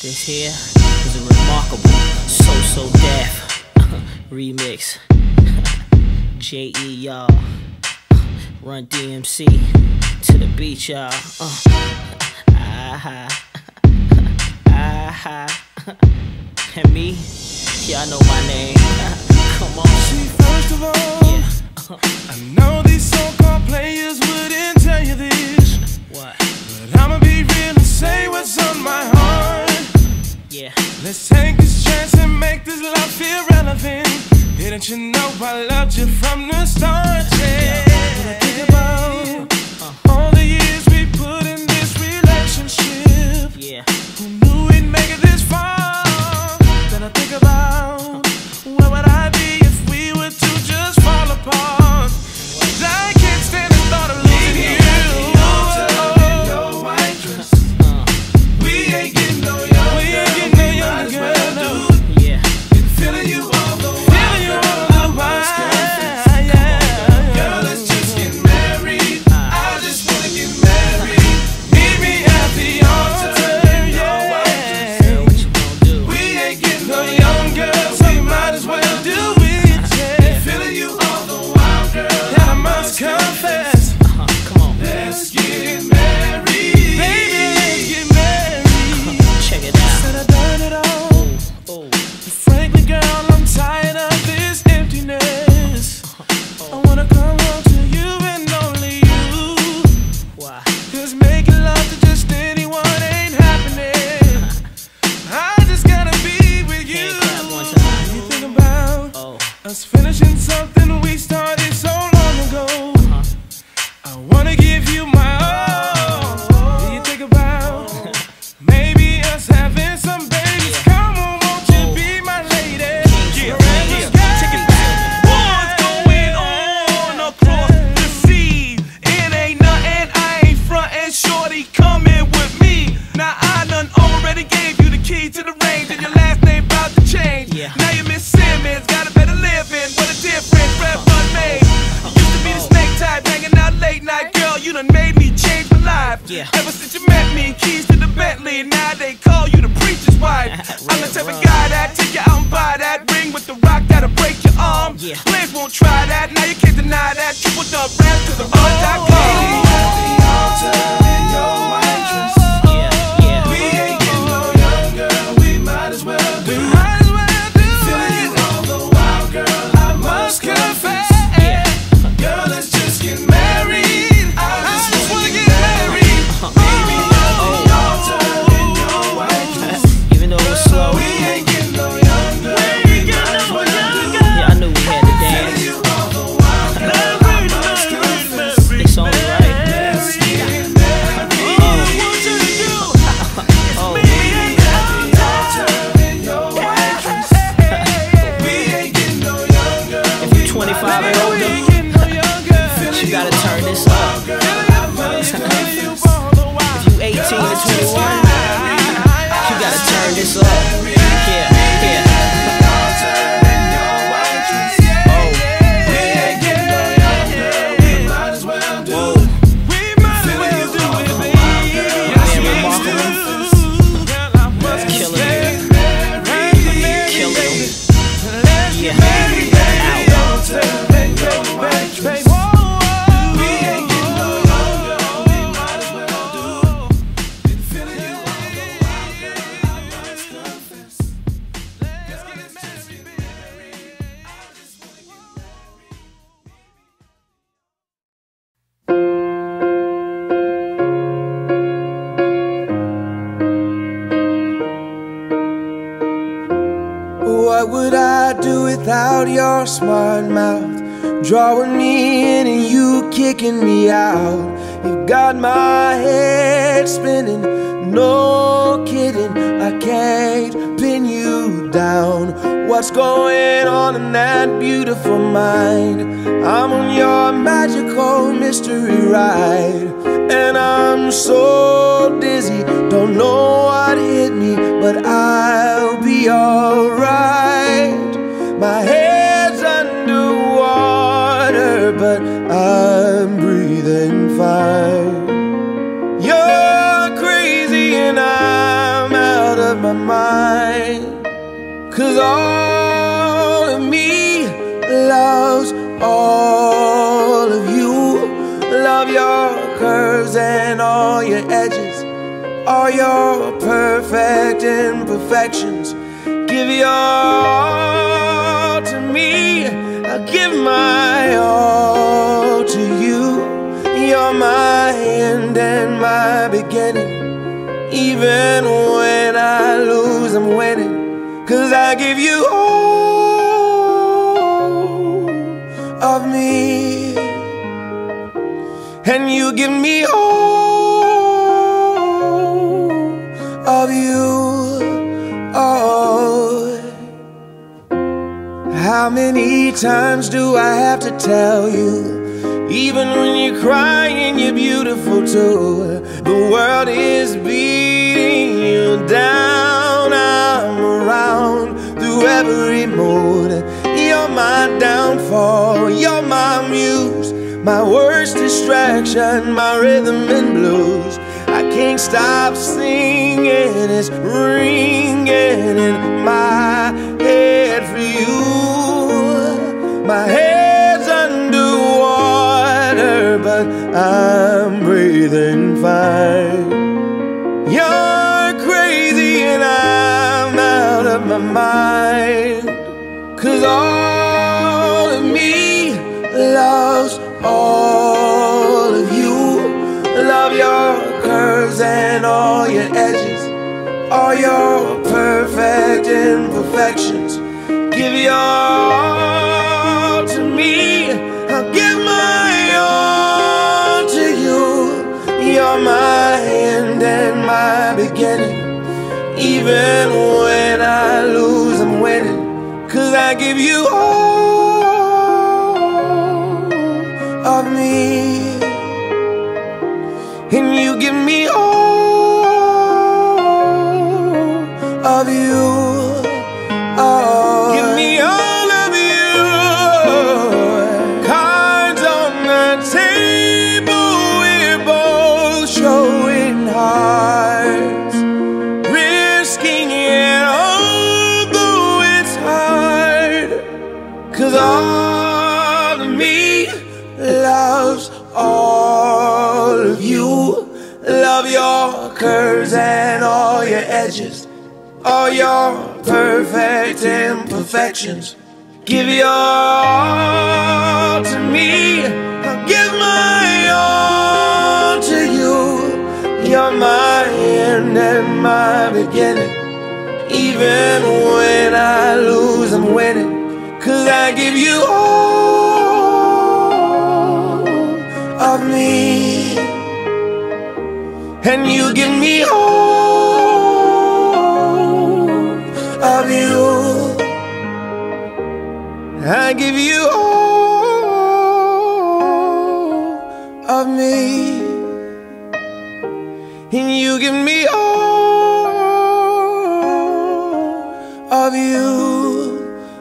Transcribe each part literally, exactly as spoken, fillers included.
This here is a remarkable So So Def remix. J E y'all, Run D M C to the beach y'all. Uh. Ah ah and me, y'all know my name. Come on. See, first of all, yeah. I know these so-called players wouldn't tell you this. What? But I'ma be real and say what's on my heart. Yeah. Let's take this chance and make this love feel relevant. Didn't you know I loved you from the start? Yeah. When I think about uh. all the years we put in this relationship, yeah. Who knew we'd make it this far? Then I think about where would I be if we were to just fall apart? 'Cause I can't stand the thought of losing you. We ain't getting no younger. We ain't getting no younger, girl. Yeah. Been feeling you all the while. Feeling you all the while. Yeah. Girl, let's just get married. I just wanna get married. Meet me at the altar. Yeah. Girl, what you gonna do? We ain't getting no younger, so we might as well do it. Yeah. Feeling you all the while, girl. And I must confess. Uh-huh. Come on. Let's get married. Baby, let's get married. Check it out. Said I done it all. Oh. Frankly, girl, I'm tired of this emptiness. I wanna come home to you and only you. Why? 'Cause making love to just anyone ain't happening. I just gotta be with you. Can't clap one time. You think about Oh. us finishing something we started so long ago. Uh-huh. I wanna give you my all. Do you think about maybe us having some babies? Yeah. Come on, won't you Oh. be my lady? Yeah, yeah. Check it out. What's going on across the sea? It ain't nothing, I ain't frontin', shorty, coming with me. Now I done already gave you the key to the range, and your last name about to change. Yeah. Now you Miss Simmons, got a better living. What a difference Red Bud made. You used to be the snake type, hanging out late night, girl. You done made me change my life. Yeah. Ever since you met me, keys to the Bentley. Now they call you the preacher's wife. I'm the type of guy that take you out and buy that ring with the rock that'll break your arm. Yeah. Players won't try that, now you can't deny that. Triple dub rap to the run dot com. Yeah, yeah. We ain't getting no younger, we might as well do it. Feeling you all the while, girl, I must confess. Yeah. Girl, let's just get married. I just wanna get married. Baby, on the altar in your white dress. Even though it was slow, We ain't getting no younger, we might as well do it. yeah, I knew we had to dance. You all the while, girl, I must confess. It's only right. Let's get married. Oh. If you're twenty-five and older, you gotta turn this up. If you eighteen to twenty-one, you gotta turn this up. Yeah, yeah. Oh. Whoa. Killing it. Killing it. Yeah. What would I do without your smart mouth? Drawing me in and you kicking me out. You've got my head spinning, no kidding. I can't pin you down. What's going on in that beautiful mind? I'm on your magical mystery ride, and I'm so dizzy, don't know what hit me, but I'll be alright. My head's underwater, but I'm breathing fine. You're crazy and I'm out of of my mind. Cause all of me loves all of you. Love your curves and all your edges, all your perfect imperfections. Give your all to me, I'll give my all to you. You're my end and my beginning. Even when I lose, I'm winning. Cause I give you all of me, and you give me all of you. Oh, how many times do I have to tell you? Even when you're crying, you're beautiful too. The world is beating you down. I'm around through every mood. You're my downfall, you're my muse, my worst distraction, my rhythm and blues. I can't stop singing, it's ringing in my head for you. My head's underwater, but I'm breathing fine. You're crazy and I'm out of my mind. Cause all of me loves all of you. Love your curves and all your edges, all your perfect imperfections. Give your all to me, I'll give my all to you. You're my end and my beginning. Even when I lose, I'm winning. Cause I give you all of me, and you give me all of you. Oh, give me all of you. Cards on the table, we're both showing hearts, risking it although it's hard. Cause all of me loves all of you. Love your curves and all your edges, all your perfect imperfections. Give your all to me, I'll give my all to you. You're my end and my beginning. Even when I lose, I'm winning. Cause I give you all of me, and you give me all of you. I give you all of me, and you give me all of you.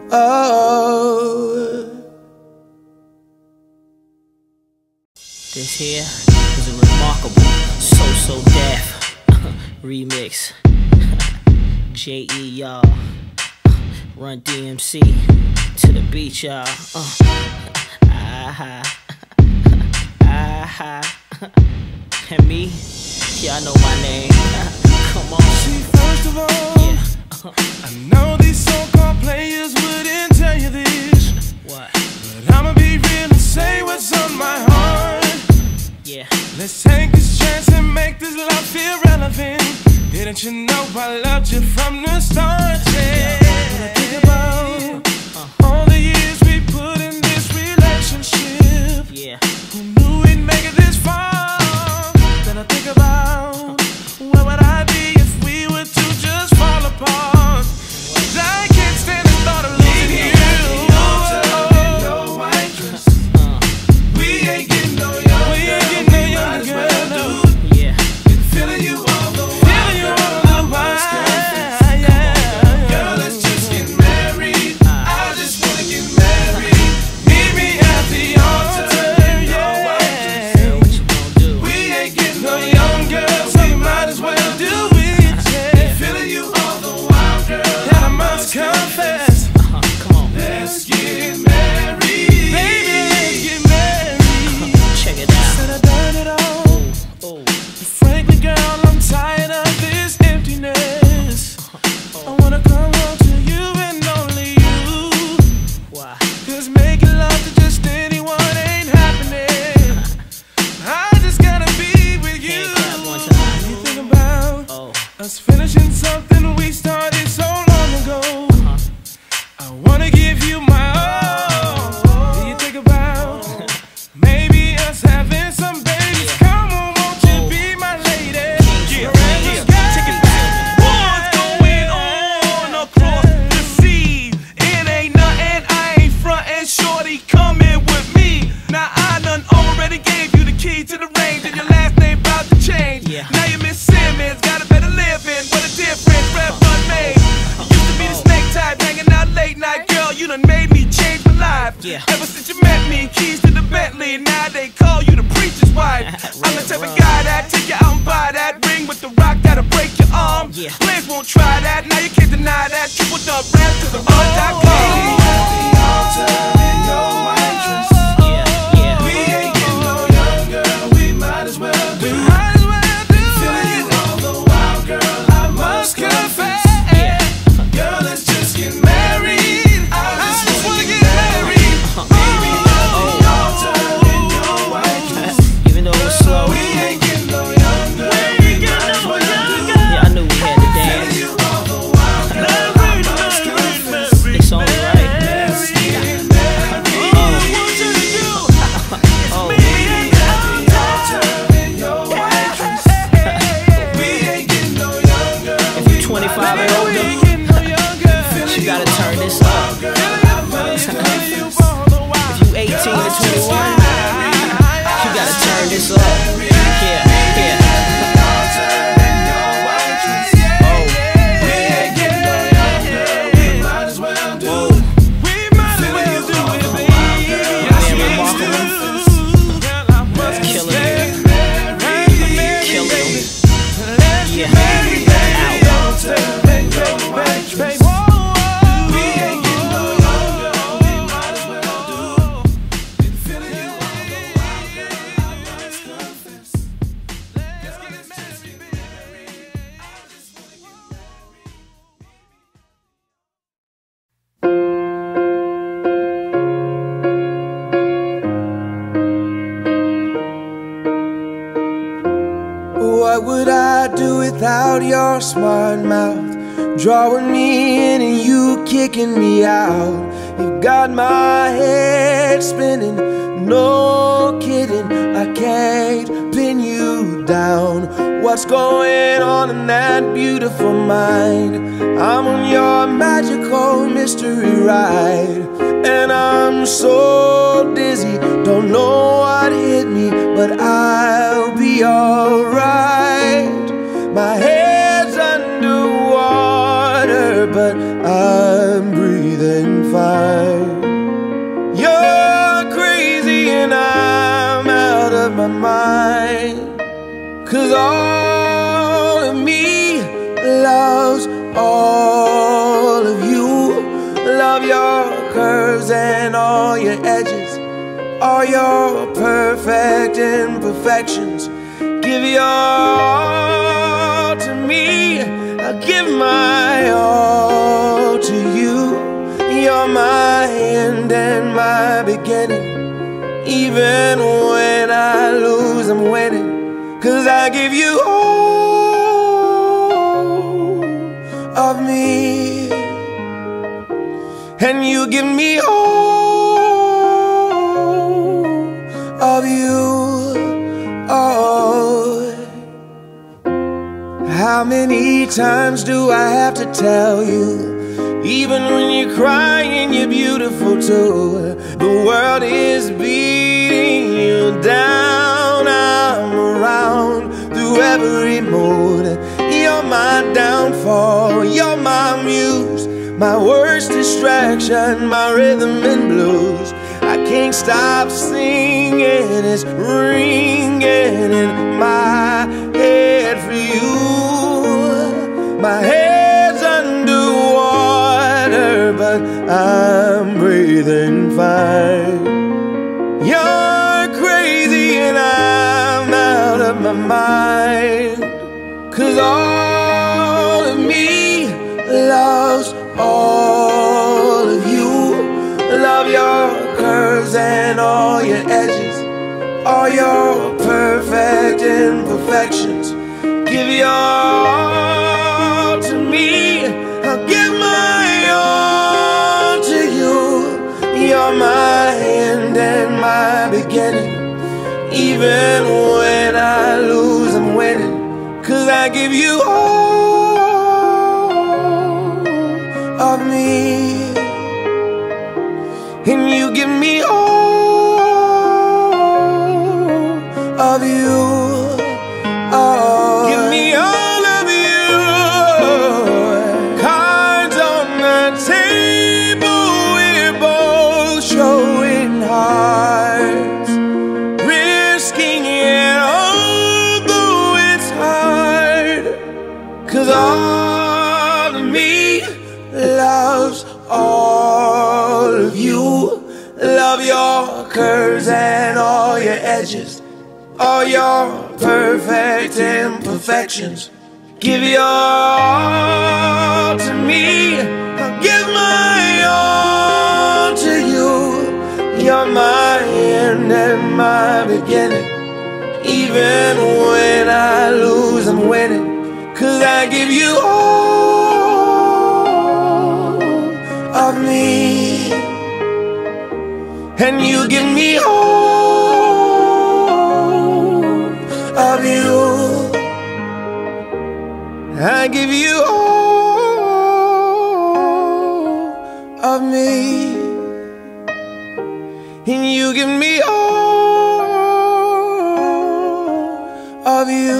Oh, this here is a remarkable So So Def remix. J E y'all, Run D M C to the beat, y'all. Uh. Ah-ha. Ah-ha. And me, y'all know my name. Come on. See, first of all, Yeah. Uh-huh. I know these so-called players wouldn't tell you this, What? but I'ma be real and say what's on my heart. Yeah. Let's take this chance and make this love feel relevant. Didn't you know I loved you from the start? Yeah. When I think about all the years we put in this relationship, Yeah. who knew we'd make it this far? Then I think about where would I be if we were to just fall apart? 'Cause I can't stand the thought of losing you. We ain't getting no younger. We ain't getting no younger, girl. Yeah. Feeling you all the while. Feeling you all the while. Yeah. Girl, it's doing something we started so long ago. uh-huh. I wanna give you my all. Do you think about maybe us having some babies? Yeah. Come on, won't you be my lady? Yeah, yeah, yeah. Take it back. What's going on across the sea? It ain't nothing, I ain't frontin', shorty, come in with me. Now I done already gave you the key to the range, and your last name about to change. Yeah. Now you Miss Simmons, got a better living, what a difference Red Bun made. You used to be the snake type, hanging out late night, girl, you done made me change my life. Yeah. Ever since you met me, keys to the Bentley, now they call you the preacher's wife. I'm the type of guy that take you out and buy that ring with the rock that'll break your arm. Yeah. Players won't try that, now you can't deny that. Triple dub rap to the run dot com. What would I do without your smart mouth? Drawing me in and you kicking me out. You've got my head spinning, no kidding. I can't pin you down. What's going on in that beautiful mind? I'm on your magical mystery ride, and I'm so dizzy, don't know what hit me, but I'll be alright. My head's underwater, but I'm breathing fine. You're crazy and I'm out of my mind, 'cause all of me loves all of you. Love your curves and all your edges, all your perfect imperfections. Give your all to me, I'll give my all to you. You're my end and my beginning. Even when I lose, I'm winning, 'cause I give you all of me, and you give me all of you. Oh, how many times do I have to tell you? Even when you're crying, you're beautiful too. The world is beating you down. I'm around through every mood. You're my downfall, you're my muse, my worst distraction, my rhythm and blues. I can't stop singing, it's ringing in my head for you. My head's underwater, but I'm breathing fine. You're crazy and I'm out of my mind, 'cause all of me loves all of you. Love your curves and all your edges, all your perfect imperfections. Give your all Even when I lose, I'm winning. 'Cause I give you all of me, and you give me all of you. Oh, give me all of you. Cards on the table, we're both showing hearts, risking it although it's hard. 'Cause all of me loves all of you. Love your curves and all your edges, all your perfect imperfections. Give your all to me, I'll give my all to you. You're my end and my beginning. Even when I lose, I'm winning. 'Cause I give you all of me, and you give me all of you. I give you all of me, and you give me all of you.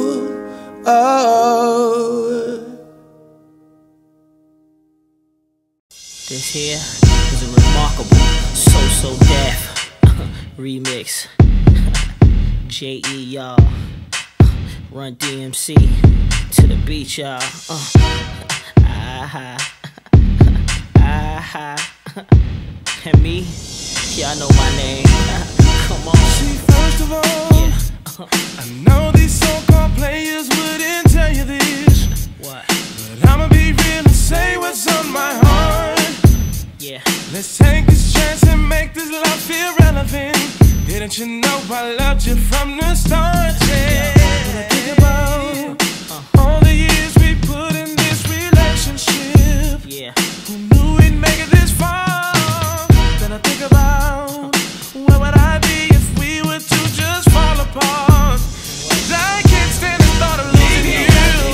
Oh, This here is a remarkable So So Def remix. J E y'all, Run D M C to the beat, y'all. Uh. Ah-ha. Ah-ha. And me, y'all know my name. Come on. See, first of all, Yeah. I know these so-called players wouldn't tell you this, What? but I'ma be real and say what's on my heart. Yeah. Let's take this chance and make this love feel relevant. Didn't you know I loved you from the start? Yeah. When I think about all the years we put in this relationship, Yeah. who knew we'd make it this far? Then I think about where would I be if we were to just fall apart? 'Cause I can't stand the thought of losing you.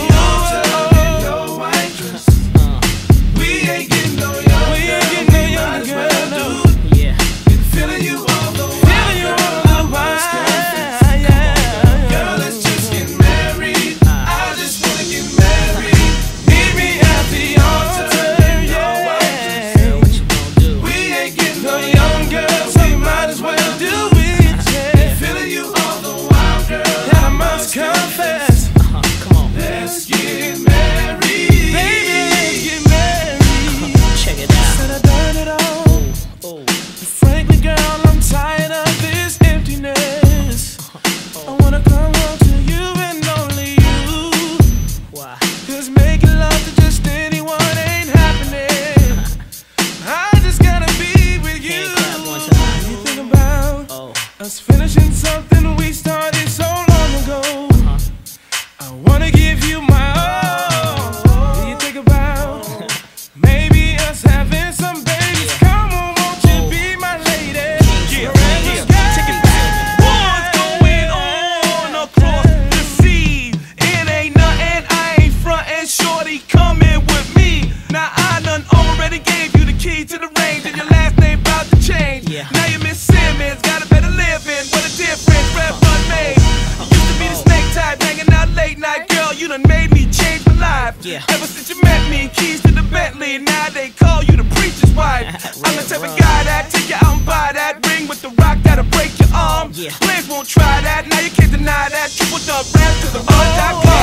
We ain't getting no younger. We ain't getting no younger, girl. Yeah. Feeling you all the while. Feeling you all the while. Yeah. Girl, let's just get married. I just wanna get married. Meet me at the altar. Yeah. Girl, what you gonna do? We ain't getting no younger, so we might as well do it. Yeah. Feeling you all the while, girl. And I must confess, Uh-huh. Come on. let's get married. Baby, let's get married. Check it out. Said I done it all. Oh. Frankly, girl, I'm tired of this emptiness. I wanna come home to you and only you. Why? 'Cause making love to just anyone ain't happening. I just gotta be with you. Can't clap one time. You think about Oh. us finishing something we started so long ago. Uh-huh. I wanna give you my all. Do you think about maybe us having some babies? Come on, won't you be my lady? Yeah, yeah. take it back. What's going on across the sea? It ain't nothing, I ain't frontin', shorty, coming with me. Now I done already gave you the key to the range, and your last name about to change. Yeah. Now you're Miss Simmons, got a better living, what a difference Red Bud made. You used to be the snake type, hanging out late night, girl, you done made me change my life. Yeah. Ever since you met me, keys to the Bentley, now they call you the preacher's wife. I'm the type of guy that take you out and buy that ring with the rock that'll break your arm. Yeah. Players won't try that, now you can't deny that. Triple dub rap to the mud dot com.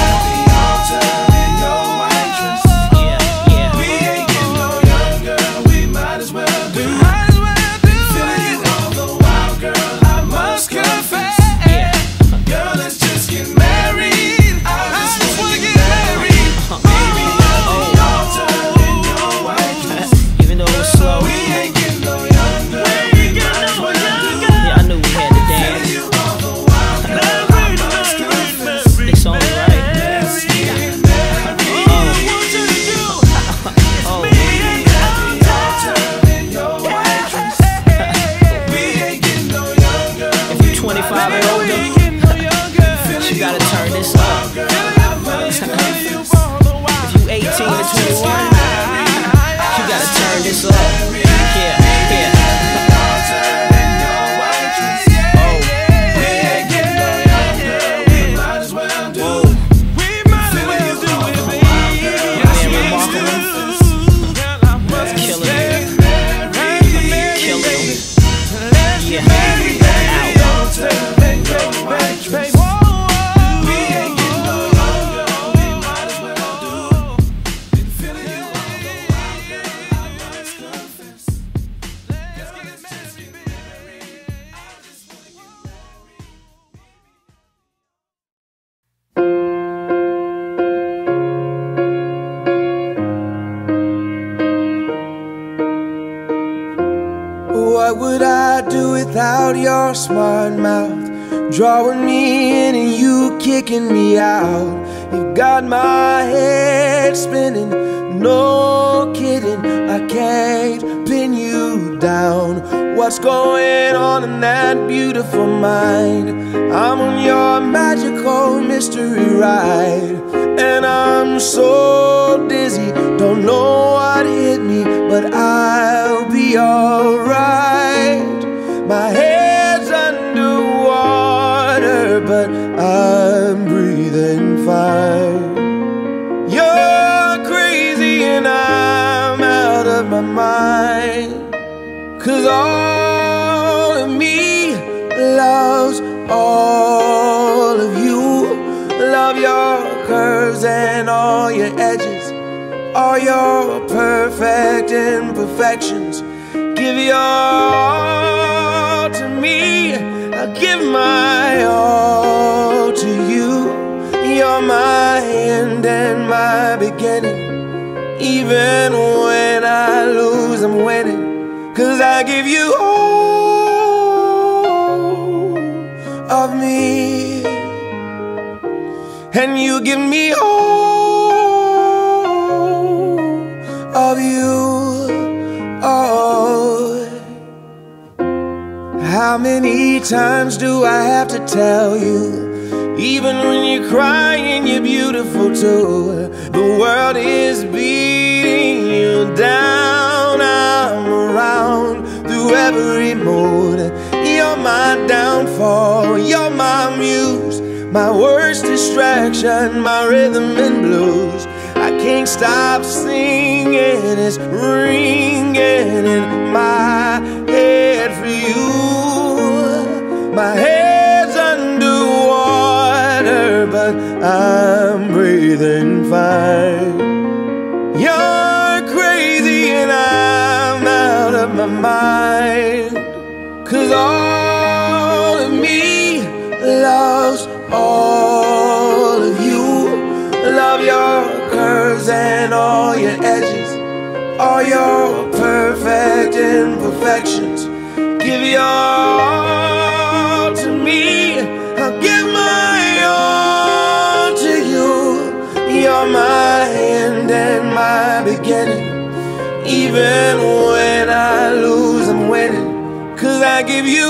Yeah. Yeah. We ain't getting no younger, we might as well do. Might as well do. Feeling you all the while, girl, I must confess. Yeah. Girl, let's just get married. I just wanna get married. Baby, you're the altar in your white dress. Even though it was slow. We ain't getting no younger, we might as well do. Yeah, I knew we had to dance. Feeling you all the while, girl, I must confess. It's only right. Let's get married. would I do without your smart mouth? Drawing me in and you kicking me out. You've got my head spinning, no kidding. I can't pin you down. What's going on in that beautiful mind? I'm on your magical mystery ride, and I'm so dizzy, don't know what hit me, but I'll be alright. My head's underwater, but I'm breathing fine. You're crazy and I'm out of my mind, 'cause all of me loves all of you. Love your curves and all your edges, all your perfect imperfections. Give your all to me, I give my all to you. You're my end and my beginning. Even when I lose, I'm winning, 'cause I give you all of me, and you give me all of you. Oh, how many times do I have to tell you? Even when you're crying, you're beautiful too. The world is beating you down. I'm around through every mood. You're my downfall, you're my muse, my worst distraction, my rhythm and blues. I can't stop singing, it's ringing in my head for you. My head's underwater, but I'm breathing fine. You're crazy and I'm out of my mind, 'cause all of me loves all of you. Love your curves and all your edges, all your perfect imperfections. Give your all to me, I'll give my all to you. You're my end and my beginning. Even when I lose, I'm winning, 'cause I give you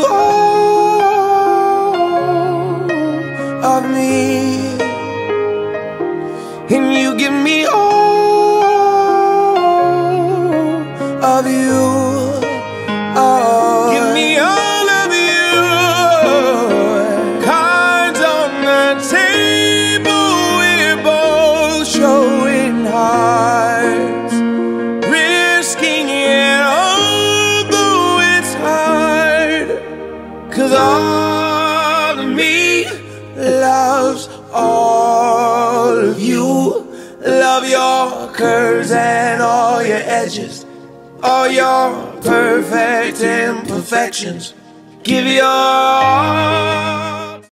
all of me, and you give me all of you. Oh, give me all of you. Cards on the table, we're both showing hearts, risking it although it's hard, 'cause all of me loves all of you. Love your curves and all your edges, all your perfect imperfections. Give your all.